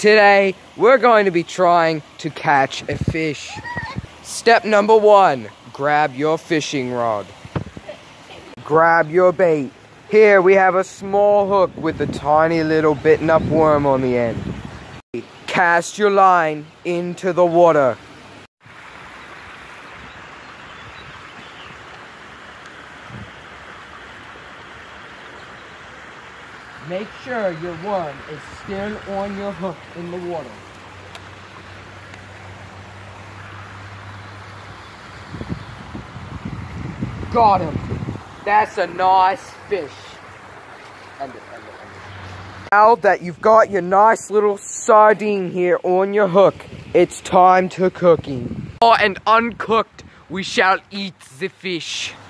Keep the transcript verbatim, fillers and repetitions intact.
Today, we're going to be trying to catch a fish. Step number one, grab your fishing rod. Grab your bait. Here we have a small hook with a tiny little bitten up worm on the end. Cast your line into the water. Make sure your worm is still on your hook in the water. Got him. That's a nice fish. End it, end it, end it. Now that you've got your nice little sardine here on your hook, it's time to cooking. Oh, and uncooked, we shall eat the fish.